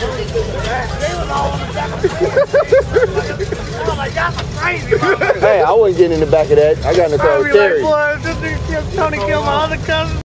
Hey, I wasn't getting in the back of that. I got in the car with Terry. Like, boy, this nigga Tony killed my other cousin.